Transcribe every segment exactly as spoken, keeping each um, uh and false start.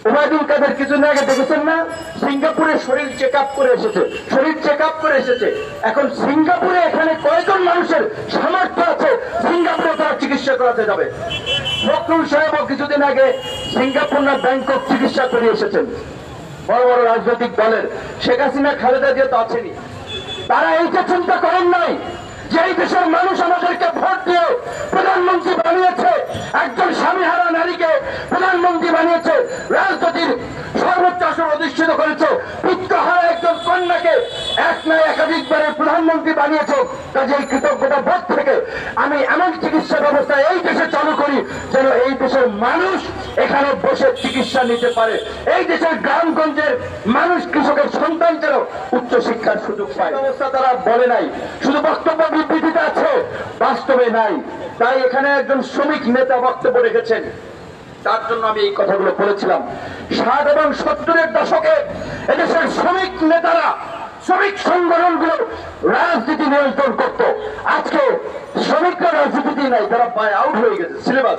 ওবায়দুল কাদের কিছুদিন আগে দেখেছেন না, সিঙ্গাপুরে শরীর চেক আপ করে এসেছে, শরীর চেক আপ করে এসেছে। এখন সিঙ্গাপুরে এখানে কয়জন মানুষের সামর্থ্য আছে সিঙ্গাপুরে তারা চিকিৎসা করাতে যাবে? ফখরুল সাহেবও কিছুদিন আগে সিঙ্গাপুর না ব্যাংকক চিকিৎসা করে এসেছেন। বড় বড় রাজনৈতিক দলের শেখ হাসিনা খালেদা জিয়া তো আছেনই, তারা এইটা চিন্তা করেন নাই যে এই দেশের মানুষ আমাদেরকে ভোট দিয়ে প্রধানমন্ত্রী বানিয়েছে, একজন স্বামীহারা নারীকে প্রধানমন্ত্রী বানিয়েছে, রাজনীতির সর্বোচ্চ আসন অধিষ্ঠিত করেছে, পুত্রহারা একজন কন্যাকে এক নয় একাধিকবারে প্রধানমন্ত্রী বানিয়েছে। কাজে এই কৃতজ্ঞতা বোধ থেকে আমি এমন চিকিৎসা ব্যবস্থা এই দেশে চালু করি যেন এই দেশের মানুষ এখানে বসে চিকিৎসা নিতে পারে, এই দেশের গ্রামগঞ্জের মানুষ কৃষকের সন্তান যেন উচ্চ শিক্ষার সুযোগ পায়। ব্যবস্থা তারা বলে নাই, শুধু বক্তব্য বিবৃতিতে আছে, বাস্তবে নাই। তাই এখানে একজন শ্রমিক নেতা বক্তব্য রেখেছেন, তার জন্য আমি এই কথাগুলো বলেছিলাম। ষাট এবং সত্তরের দশকে এদেশের শ্রমিক নেতারা, শ্রমিক সংগঠনগুলো রাজনীতি নিয়ন্ত্রণ করত। আজকে শ্রমিকরা রাজনীতি নাই, তারা বাই আউট হয়ে গেছে সিলেবাস।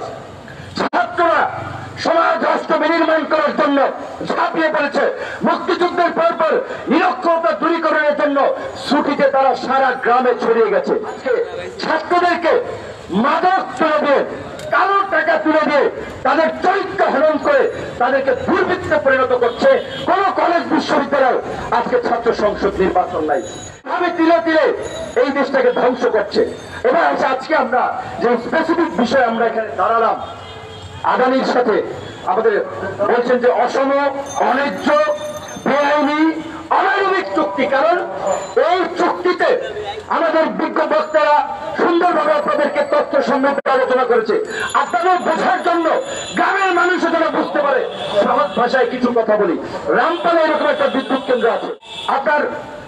ছাত্ররা সমাজ রাষ্ট্র বিনির্মাণ করার জন্য ঝাঁপিয়ে পড়েছে। মুক্তিযুদ্ধের পর পর নিরক্ষরতা দূরীকরণের জন্য ছুটিতে তারা সারা গ্রামে ছড়িয়ে গেছে। আজকে ছাত্রদেরকে মাদক তুলে দিয়ে, কালো টাকা তুলে দিয়ে, তাদের চরিত্র হরণ করে তাদেরকে দুর্বৃত্তে পরিণত করছে। কোন কলেজ বিশ্ববিদ্যালয় আজকে ছাত্র সংসদ নির্বাচন নাই, ভাবে তিলে তিলে এই দেশটাকে ধ্বংস করছে। এবার আজকে আমরা যে স্পেসিফিক বিষয়ে আমরা এখানে দাঁড়ালাম, আদানির সাথে আমাদের বলছেন যে অসম, অন্যায্য, বেআইনি, অমানবিক চুক্তি। কারণ এই চুক্তিতে আমাদের বিজ্ঞ বক্তারা সুন্দরভাবে আপনাদেরকে তথ্য সমৃদ্ধ আলোচনা করেছে। আপনাদের বোঝার জন্য গ্রামের মানুষও যেন বুঝতে পারে সহজ ভাষায় কিছু কথা বলি। রামপালে এরকম একটা বিদ্যুৎ কেন্দ্র আছে আপনার,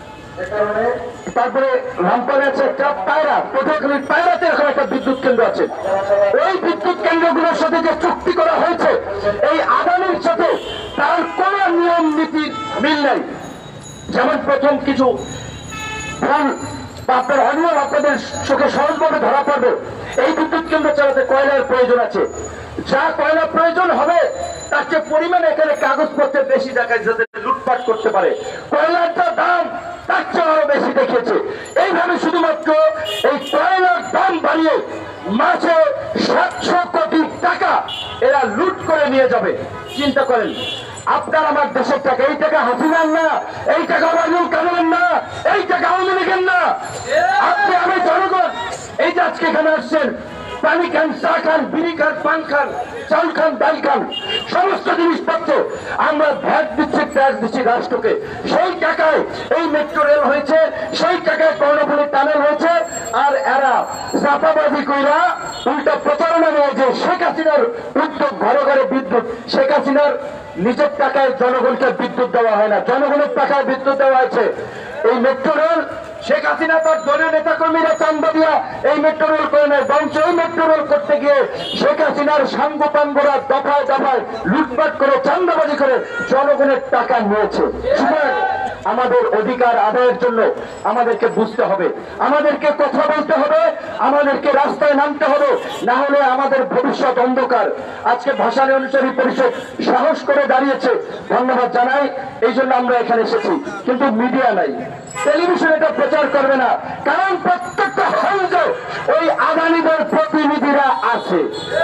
তারপরে রামপালে আছে একটা পায়রা, পটুয়াখালীর পায়রাতে এরকম একটা বিদ্যুৎ কেন্দ্র আছে। ওই বিদ্যুৎ কেন্দ্রগুলোর সাথে যে চুক্তি করা হয়েছে এই আদানির সাথে, তার কোন নিয়ম নীতির মিল নাই। যেমন প্রথম কিছু ভুল বা আপনার অনিয়ম আপনাদের চোখে সহজভাবে ধরা পড়বে। এই বিদ্যুৎ কেন্দ্র চালাতে কয়লার প্রয়োজন আছে, যা কয়লা প্রয়োজন হবে তার চেয়ে পরিমাণে এখানে কাগজপত্রের বেশি দেখায় যাতে লুটপাট করতে পারে। কয়লার যা দাম তার চেয়ে আরো বেশি দেখিয়েছে। এইভাবে শুধুমাত্র এই কয়লার দাম বাড়িয়ে মাসে সাতশো কোটি টাকা এরা লুট করে নিয়ে যাবে। চিন্তা করেন, আপনার আমার দেশের টাকা, এই টাকা হাসিনার না, এই টাকা ওবায়দুল কাদেরের না, এই টাকা আওয়ামী লীগের না। আপনি আমি জনগণ এই যে আজকে এখানে আসছেন, পানি খান, চা খান, বিড়ি খান, পান খান, চাল খান, ডাল খান, সমস্ত জিনিসপত্র আমরা ভ্যাট দিচ্ছি, ট্যাক্স দিচ্ছি রাষ্ট্রকে। সেই টাকায় এই মেট্রো রেল হয়েছে, সেই টাকায় কর্ণফুলী টানেল হয়েছে। আর এরা চাপাবাজি কইরা উল্টা প্রচারণা নিয়ে যে শেখ হাসিনার উদ্যোগ, ঘরে ঘরে বিদ্যুৎ, শেখ হাসিনার নিজের টাকায় জনগণকে বিদ্যুৎ দেওয়া হয় না, জনগণের টাকায় বিদ্যুৎ দেওয়া হয়েছে। এই মেট্রো রেল শেখ হাসিনা তার দলীয় নেতা কর্মীরা চান্দা দিয়া এই মেট্রো রেল করে নেয়, বঞ্চ এই মেট্রো রেল করতে গিয়ে শেখ হাসিনার সাঙ্গপাঙ্গরা দফায় দফায় লুটপাট করে, চান্দাবাজি করে জনগণের টাকা নিয়েছে। আমাদের অধিকার আদায়ের জন্য আমাদেরকে বুঝতে হবে, আমাদেরকে কথা বলতে হবে, আমাদেরকে রাস্তায় নামতে হবে, না হলে আমাদের ভবিষ্যৎ অন্ধকার। আজকে ভাষানী অনুসারী পরিষদ সাহস করে দাঁড়িয়েছে, ধন্যবাদ জানাই, এই জন্য আমরা এখানে এসেছি। কিন্তু মিডিয়া নাই, টেলিভিশন এটা প্রচার করবে না, কারণ প্রত্যেকটা হাউজে ওই আদানিদের প্রতিনিধিরা আছে।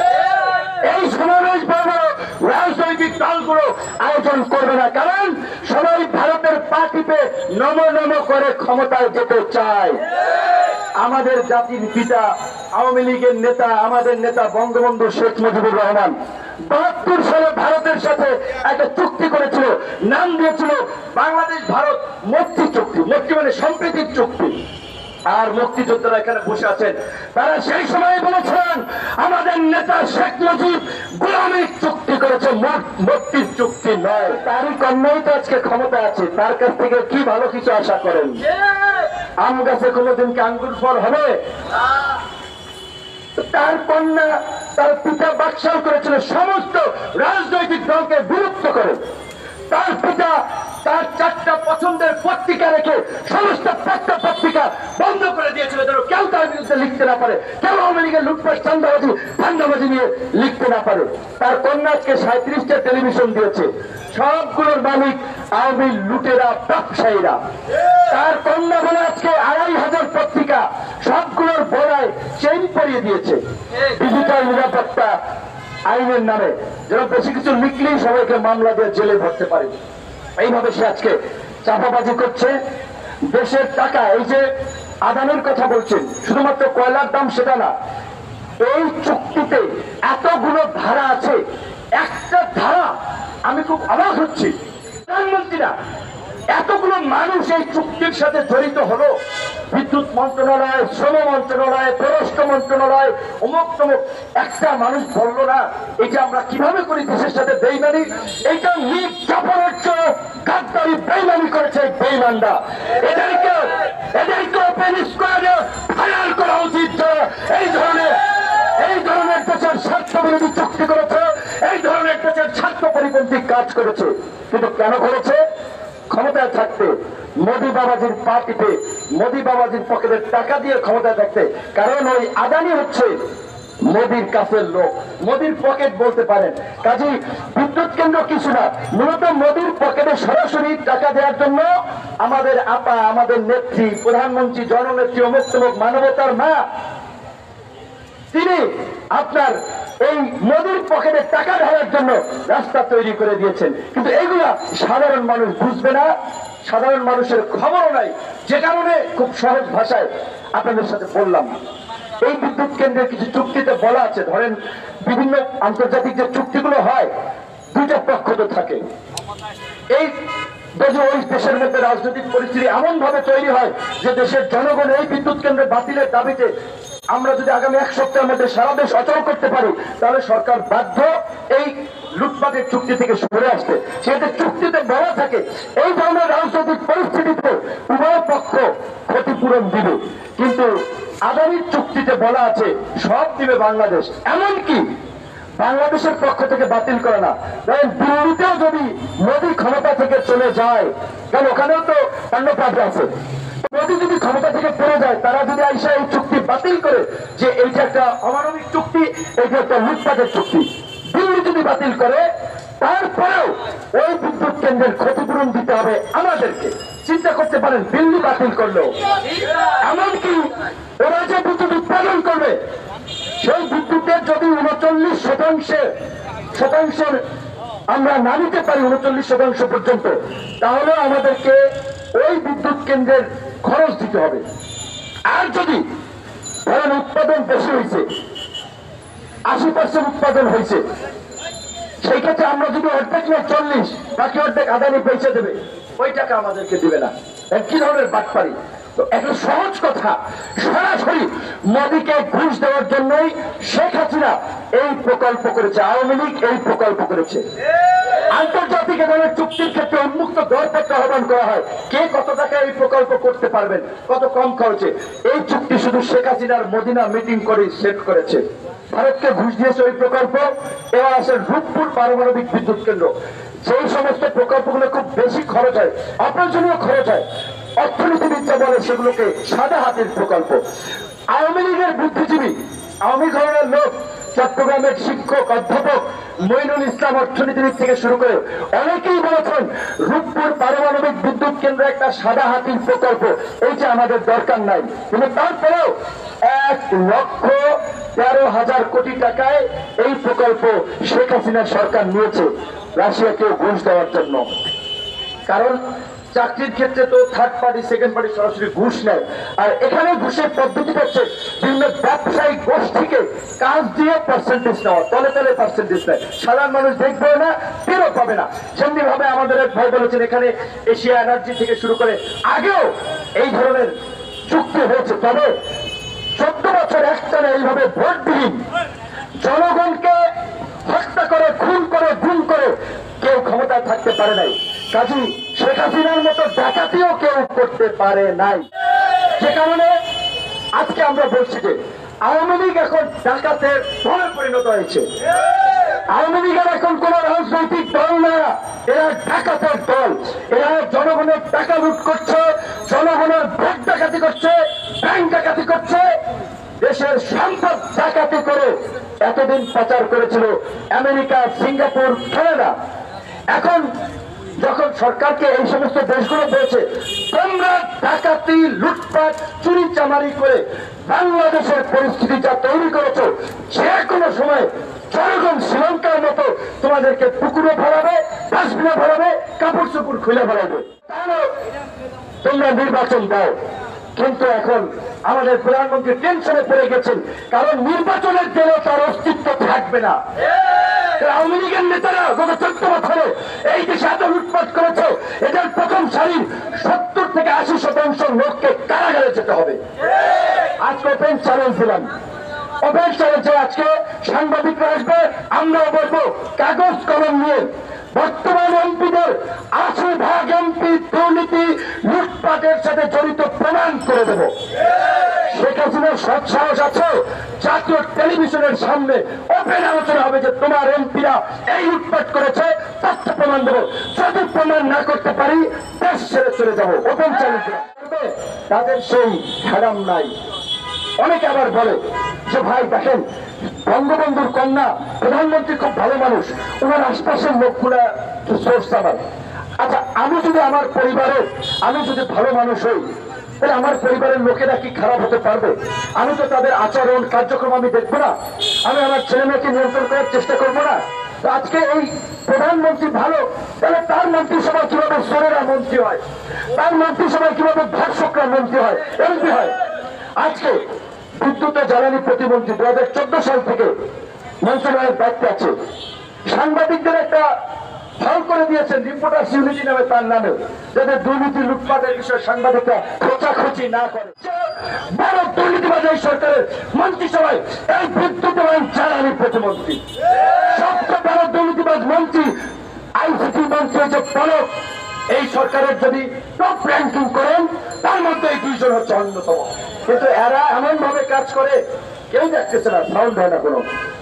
এই সমাবেশ বড় রাজনৈতিক দলগুলো আয়োজন করবে না, কারণ সবাই ভারতের পা টিপে নম নম করে ক্ষমতায় যেতে চায়। আমাদের জাতির পিতা আওয়ামী লীগের নেতা, আমাদের নেতা বঙ্গবন্ধু শেখ মুজিবুর রহমান বাহাত্তর সালে ভারতের সাথে একটা চুক্তি করেছিল, নাম দিয়েছিল বাংলাদেশ ভারত মুক্তি চুক্তি। মুক্তি মানে সম্প্রীতির চুক্তি। আর মুক্তিযোদ্ধারা এখানে বসে আছেন, তারা সেই সময় বলেছেন আমাদের নেতা শেখ মুজিব গোলামির চুক্তি করেছে, মুক্তির চুক্তি নয়। তারই কন্যাই তো আজকে ক্ষমতা আছে, তার কাছ থেকে কি ভালো কিছু আশা করেন? আম গাছে কোনোদিন কি আঙ্গুর ফল হবে? তার কন্যা, তার পিতা বাকশাল করেছিল সমস্ত রাজনৈতিক দলকে বিলুপ্ত করে। তার পিতা তার চারটা পছন্দের পত্রিকা রেখে সমস্ত পত্র পত্রিকা বন্ধ করে দিয়েছিল, যেন কেউ তার বিরুদ্ধে লিখতে না পারে, কেউ আওয়ামী লীগের লুটপাট চান্দাবাজি ধান্দাবাজি নিয়ে লিখতে না পারে। তার কন্যাকে সাঁত্রিশটা টেলিভিশন দিয়েছে, সবগুলোর মালিক আওয়ামী লুটেরা ব্যবসায়ীরা। তার কন্যা বলে আজকে আড়াই হাজার পত্রিকা সবগুলোর বড়ায় চেইন পরিয়ে দিয়েছে ডিজিটাল নিরাপত্তা আইনের নামে, যেন বেশি কিছু লিখলেই সবাইকে মামলা দিয়ে জেলে ভরতে পারে। এইভাবে সে আজকে চাপাবাজি করছে দেশের টাকা। এই যে আদানির কথা বলছেন, শুধুমাত্র কয়লার দাম সেটা না, এই চুক্তিতে এতগুলো ধারা আছে, একটা ধারা আমি খুব অবাক হচ্ছি, প্রধানমন্ত্রীরা এতগুলো মানুষ এই চুক্তির সাথে জড়িত হলো, বিদ্যুৎ মন্ত্রণালয়, শ্রম মন্ত্রণালয়, পররাষ্ট্র মন্ত্রণালয়, অমুক তমুক, একটা মানুষ বললো না এটা আমরা কিভাবে করি দেশের সাথে বেইমানি। এইটা লিগ চাপড়ের চেয়ে গাদ্দারি বেইমানি করেছে বেইমানরা। এদেরকে এদেরকে ওপেন স্কোয়াডে ফায়ার করা উচিত। এই ধরনের এই ধরনের দেশের স্বার্থ বিরোধী চুক্তি করেছে, এই ধরনের দেশের স্বার্থ পরিপন্থী কাজ করেছে। কিন্তু কেন করেছে? ক্ষমতায় থাকতে, মোদী বাবাজির পা টিপে, মোদী বাবাজির পকেটের টাকা দিয়ে ক্ষমতায় থাকতে। কারণ ওই আদানি হচ্ছে মোদীর কাছের লোক, মোদীর পকেট বলতে পারেন। কাজী বিদ্যুৎ কেন্দ্র কিছু না, মূলত মোদীর পকেটে সরাসরি টাকা দেওয়ার জন্য আমাদের আপা, আমাদের নেত্রী, প্রধানমন্ত্রী, জননেত্রী, অমুক তমুক মানবতার মা, তিনি আপনার এই মোদীর পকেটে টাকা ঢালার জন্য রাস্তা তৈরি করে দিয়েছেন। কিন্তু এইগুলা সাধারণ মানুষ বুঝবে না, সাধারণ মানুষের খবরও নাই, যে কারণে খুব সহজ ভাষায় আপনাদের সাথে বললাম। এই বিদ্যুৎ কেন্দ্রের কিছু চুক্তিতে বলা আছে, ধরেন বিভিন্ন আন্তর্জাতিক যে চুক্তিগুলো হয়, দুইটা পক্ষ তো থাকে। এই যদি ওই দেশের মধ্যে রাজনৈতিক পরিস্থিতি এমন ভাবে তৈরি হয় যে দেশের জনগণ এই বিদ্যুৎ কেন্দ্র বাতিলের দাবিতে আমরা যদি আগামী এক সপ্তাহের মধ্যে সারা দেশ অচল করতে পারি, তাহলে সরকার বাধ্য এই লুটপাটের চুক্তি থেকে সরে আসতে। সেটা চুক্তিতে বলা থাকে এই ধরনের রাজনৈতিক পরিস্থিতিতে উভয় পক্ষ ক্ষতিপূরণ দিবে। কিন্তু আদানির চুক্তিতে বলা আছে সব দিবে বাংলাদেশ, এমনকি বাংলাদেশের পক্ষ থেকে বাতিল করে না। দিল্লিতেও যদি মোদী ক্ষমতা থেকে চলে যায়, কারণ ওখানেও তো অন্য পার্টি আছে, মোদী যদি ক্ষমতা থেকে পড়ে যায়, তারা যদি আইসা এই চুক্তি বাতিল করে যে এইটা একটা অমানবিক চুক্তি, এইটা একটা লুটপাটের চুক্তি, দিল্লি যদি বাতিল করে, তারপরেও ওই বিদ্যুৎ কেন্দ্রের ক্ষতিপূরণ দিতে হবে আমাদেরকে। চিন্তা করতে পারেন, দিল্লি বাতিল করলো, এমনকি ওরা যে বিদ্যুৎ উৎপাদন করবে সেই বিদ্যুতের যদি উনচল্লিশ শতাংশে শতাংশের আমরা না নিতে পারি, উনচল্লিশ শতাংশ পর্যন্ত, তাহলে আমাদেরকে ওই বিদ্যুৎ কেন্দ্রের খরচ দিতে হবে। আর যদি ধরেন উৎপাদন বেশি হয়েছে, আশি পার্সেন্ট উৎপাদন হয়েছে, সেই ক্ষেত্রে আমরা যদি অর্ধেক না চল্লিশ, বাকি অর্ধেক আদানি বেঁচে দেবে, ওই টাকা আমাদেরকে দিবে না। কি ধরনের বাটপারি! তো একটা সহজ কথা, সরাসরি মোদীকে ঘুষ দেওয়ার জন্যই শেখ হাসিনা এই প্রকল্প করেছে, আওয়ামী লীগ এই প্রকল্প করেছে। আন্তর্জাতিক ধরনের চুক্তির ক্ষেত্রে উন্মুক্ত দরপত্র আহ্বান করা হয়, কে কত টাকা এই প্রকল্প করতে পারবেন, কত কম খরচে। এই চুক্তি শুধু শেখ হাসিনার মদিনা মিটিং করে সেট করেছে। ভারতকে ঘুষ দিয়েছে ওই প্রকল্প। এবার আসে রূপপুর পারমাণবিক বিদ্যুৎ কেন্দ্র, যেই সমস্ত প্রকল্পগুলো খুব বেশি খরচ হয়, অপ্রয়োজনীয় খরচ হয়, অর্থনীতিবিদরা বলে সেগুলোকে সাদা হাতের প্রকল্প। আওয়ামী লীগের বুদ্ধিজীবী, আওয়ামী ঘরের লোক, চট্টগ্রামের শিক্ষক, অধ্যাপক মইনুল ইসলাম অর্থনীতিবিদ থেকে শুরু করে অনেকেই বলেছেন রূপপুর পারমাণবিক বিদ্যুৎ কেন্দ্র একটা সাদা হাতির প্রকল্প, এইটা আমাদের দরকার নাই। কিন্তু তারপরেও এক লক্ষ তেরো হাজার কোটি টাকায় এই প্রকল্প শেখ হাসিনার সরকার নিয়েছে রাশিয়াকে ঘুষ দেওয়ার জন্য। কারণ চাকরির ক্ষেত্রে তো থার্ড পার্টি, সেকেন্ড পার্টি সরাসরি ঘুষ নেয়, আর এখানে ঘুষের পদ্ধতি হচ্ছে বিভিন্ন ব্যবসায়িক গোষ্ঠীকে কাজ দিয়ে পার্সেন্টেজ নেওয়া, তলে তলে পার্সেন্টেজ নেয়, সাধারণ মানুষ দেখবেও না, ফেরত পাবে না। যেমনি ভাবে আমাদের এক ভাই বলেছেন এখানে এশিয়া এনার্জি থেকে শুরু করে আগেও এই ধরনের চুক্তি হয়েছে, তবে চোদ্দ বছর একটানা এইভাবে ভোটবিহীন জনগণকে হত্যা করে, খুন করে, গুম করে কেউ ক্ষমতায় থাকতে পারে নাই। কাজী শেখ হাসিনার মতো ডাকাতিও কেউ করতে পারে নাই। যে কারণে আজকে আমরা বলছি যে আওয়ামী লীগ এখন ডাকাতের দলে পরিণত হয়েছে। আওয়ামী লীগের এখন কোন রাজনৈতিক দল না, এরা ডাকাতের দেশের সম্পদ ডাকাতি করে এতদিন পাচার করেছিল আমেরিকা, সিঙ্গাপুর, কানাডা। এখন যখন সরকারকে এই সমস্ত দেশগুলো বলছে তোমরা ডাকাতি, লুটপাট, চুরি চামারি করে বাংলাদেশের পরিস্থিতি যা তৈরি করেছো, যে কোনো সময় জনগণ শ্রীলঙ্কার মতো তোমাদেরকে পুকুরে ফেলাবে, ডাস্টবিনে ফেলাবে, কাপড় চোপড় খুলে ফেলাবে। তাহলে তোমরা নির্বাচন দাও। কিন্তু এখন আমাদের প্রধানমন্ত্রী টেনশনে পড়ে গেছেন, কারণ নির্বাচনের জন্য তার অস্তিত্ব থাকবে না। আওয়ামী লীগের নেতারা গত চোদ্দ বছরে এই দেশে এত লুটপাট করেছে, এদের প্রথম সারির সত্তর থেকে আশি শতাংশ লোককে কারাগারে যেতে হবে। আজকে ওপেন চ্যালেঞ্জ দিলাম, ওপেন চ্যালেঞ্জে আজকে সাংবাদিকরা আসবে, আমরাও বলবো কাগজ কলম নিয়ে বর্তমান এমপিদের আশি ভাগ এমপি দুর্নীতি, লুটপাটের সাথে জড়িত প্রমাণ করে দেব। শেখ হাসিনার সৎ সাহস আছে, জাতীয় টেলিভিশনের সামনে ওপেন আলোচনা হবে যে তোমার এমপিরা এই লুটপাট করেছে, তথ্য প্রমাণ দেবো। যদি প্রমাণ না করতে পারি দেশ ছেড়ে চলে যাবো। ওপেন চ্যালেঞ্জ তাদের সেই হ্যারাম নাই। অনেকে আবার বলে যে ভাই দেখেন বঙ্গবন্ধুর কন্যা প্রধানমন্ত্রী খুব ভালো মানুষ, ওনার আশপাশের লোকগুলা সোর্স আমার। আচ্ছা, আমি যদি আমার পরিবারে আমি যদি ভালো মানুষ হই, তাহলে আমার পরিবারের লোকেরা কি খারাপ হতে পারবে? আমি তো তাদের আচরণ কার্যক্রম আমি দেখবো না? আমি আমার ছেলে মেয়েকে নিয়ন্ত্রণ করার চেষ্টা করবো না? তো আজকে এই প্রধানমন্ত্রী ভালো, তাহলে তার মন্ত্রিসভা কিভাবে সোরেরা মন্ত্রী হয়, তার মন্ত্রিসভায় কিভাবে ধর্ষকরা মন্ত্রী হয়, এমপি হয়? আজকে বিদ্যুৎ ও জ্বালানি প্রতিমন্ত্রী দু হাজার চোদ্দ সাল থেকে মন্ত্রণালয়ের দায়িত্বে আছে। সাংবাদিকদের একটা ফল করে দিয়েছেন রিপোর্টার্স ইউনিটি নামে, তার নামে, যাতে দুর্নীতি লুটপাটের বিষয়ে সাংবাদিকরা খোঁচাখুচি না করে। বড় দুর্নীতিবাজ এই সরকারের মন্ত্রিসভায় এই বিদ্যুৎ এবং জ্বালানি প্রতিমন্ত্রী। সবচেয়ে বড় দুর্নীতিবাজ মন্ত্রী আইসিটি মন্ত্রী যে পলক, এই সরকারের যদি টপ র্যাঙ্কিং করেন তার মধ্যে এই দুইজন হচ্ছে অন্যতম। কিন্তু এরা এমন ভাবে কাজ করে কেউ দেখতেছে না, সাউন্ড হয় না কোনো।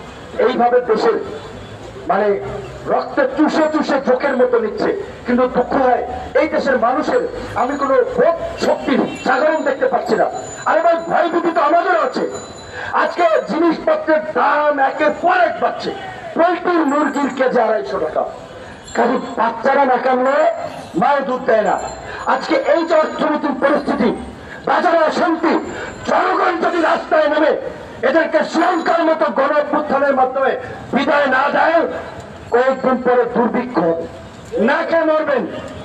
এইভাবে দেশের মানে রক্তে চুষে চুষে চোখের মতো নিচ্ছে। কিন্তু দুঃখ হয় এই দেশের মানুষের আমি কোনো ভোট শক্তির জাগরণ দেখতে পাচ্ছি না। আরে ভাই, ভয়ভীতি তো আমাদেরও আছে। আজকে জিনিসপত্রের দাম একের পর এক বাড়ছে। পোল্ট্রির মুরগির কেজি আড়াইশো টাকা, কাজে বাচ্চারা না কামলে মায়ের দুধ দেয় না। আজকে এই যে অর্থনৈতিক পরিস্থিতি, বাজারে অশান্তি, জনগণ যদি রাস্তায় নেমে এদেরকে শ্রীলঙ্কার মতো গণ অভ্যুত্থানের মাধ্যমে বিদায় না দেয়, কয়েকদিন পরে দুর্ভিক্ষ হবে, না খেয়ে মরবেন।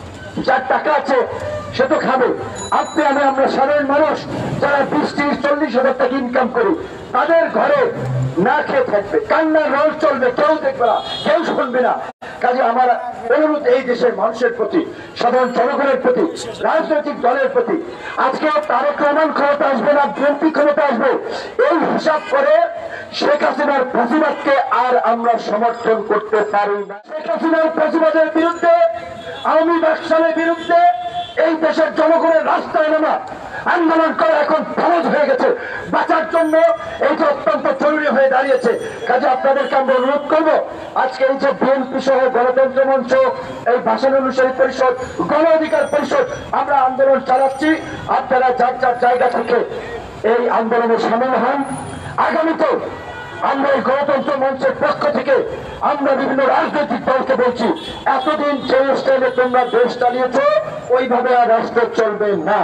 যার টাকা আছে সে তো খাবে। আপনি আমি আমরা সাধারণ মানুষ যারা বিশ ত্রিশ চল্লিশ হাজার টাকা ইনকাম করি, তাদের ঘরে না খেয়ে থাকবে, কান্নার রোল চলবে, কেউ দেখবে না, কেউ শুনবে না। কাজে আমার অনুরোধ এই দেশের মানুষের প্রতি, সাধারণ জনগণের প্রতি, রাজনৈতিক দলের প্রতি, আজকে তারেক রহমান ক্ষমতা আসবে না বিএনপি ক্ষমতা আসবে, এই হিসাব করে শেখ হাসিনার ফ্যাসিবাদকে আর আমরা সমর্থন করতে পারি না। শেখ হাসিনার ফ্যাসিবাদের বিরুদ্ধে, আওয়ামী বাকশালের বিরুদ্ধে এই দেশের জনগণের রাস্তায় নামা, আন্দোলন করা এখন ফরজ হয়ে গেছে। বাঁচার জন্য এইটা অত্যন্ত জরুরি হয়ে দাঁড়িয়েছে। কাজে আপনাদেরকে আমরা অনুরোধ করবো, আজকে এই যে বিএনপি সহ গণতন্ত্র মঞ্চ, এই ভাষণ অনুসারী পরিষদ, গণ অধিকার পরিষদ, আমরা আন্দোলন চালাচ্ছি। আপনারা যার যার জায়গা থেকে এই আন্দোলনে সামিল হন। আগামীতে আমরা এই গণতন্ত্র মঞ্চের পক্ষ থেকে আমরা বিভিন্ন রাজনৈতিক দলকে বলছি, এতদিন যে স্টাইলে তোমরা দেশ চালিয়েছ ওইভাবে আর রাষ্ট্র চলবে না।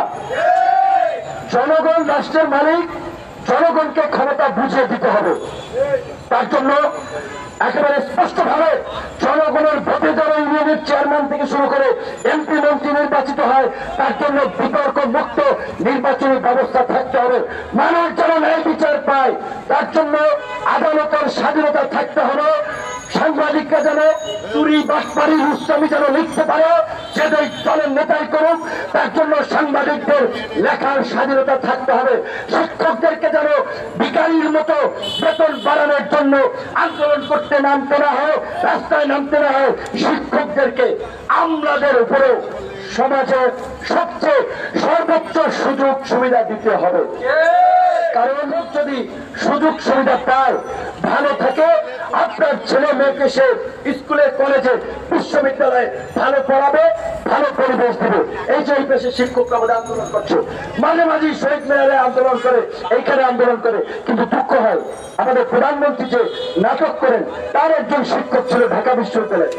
জনগণ রাষ্ট্রের মালিক, জনগণকে ক্ষমতা বুঝিয়ে দিতে হবে। তার জন্য একেবারে স্পষ্টভাবে জনগণের ভোটে যারা ইউনিয়নের চেয়ারম্যান থেকে শুরু করে এমপি মন্ত্রী নির্বাচিত হয়, তার জন্য বিতর্ক মুক্ত নির্বাচনী ব্যবস্থা থাকতে হবে। মানুষ যেন ন্যায় বিচার পায়, তার জন্য আদালতের স্বাধীনতা থাকতে হবে। সাংবাদিকরা যেন চুরি বাটপারি রুস্তামি যেন লিখতে পারে, সেটাই দলের নেতাই করুক, তার জন্য সাংবাদিকদের লেখার স্বাধীনতা থাকতে হবে। শিক্ষকদেরকে যেন ভিখারির মতো বেতন বাড়ানোর জন্য আন্দোলন করতে নামতে না হয়, রাস্তায় নামতে না হয়। শিক্ষকদেরকে আমলাদের উপরেও সমাজের সবচেয়ে সর্বোচ্চ সুযোগ সুবিধা দিতে হবে। কারণ যদি সুযোগ সুবিধা পায়, ভালো থাকে, আপনার ছেলে মেয়েকে সে স্কুলে কলেজে বিশ্ববিদ্যালয়ে ভালো পড়াবে, ভালো পরিবেশ দেবে। এই যে এই পেশে শিক্ষকরা আমাদের আন্দোলন করছে, মাঝে মাঝে শহীদ মিনারে আন্দোলন করে, এইখানে আন্দোলন করে, কিন্তু দুঃখ হয় আমাদের প্রধানমন্ত্রী যে নাটক করেন, তার একজন শিক্ষক ছিল ঢাকা বিশ্ববিদ্যালয়ে,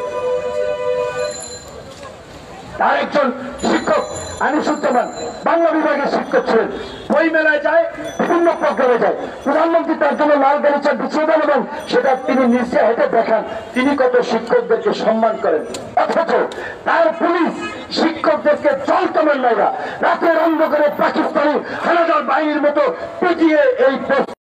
তার একজন শিক্ষক আনিসুজ্জামান বাংলা বিভাগের শিক্ষক ছিলেন। বই মেলায় যায়, বিভিন্ন প্রোগ্রামে যায়, প্রধানমন্ত্রী তার জন্য লাল গালিচা বিছিয়ে দেন এবং সেটা তিনি নিজে হেঁটে দেখান তিনি কত শিক্ষকদেরকে সম্মান করেন। অথচ তার পুলিশ শিক্ষকদেরকে জল তেমন নাইরা রাতের অন্ধকারে পাকিস্তানি হানাদার বাহিনীর মতো পিটিয়ে এই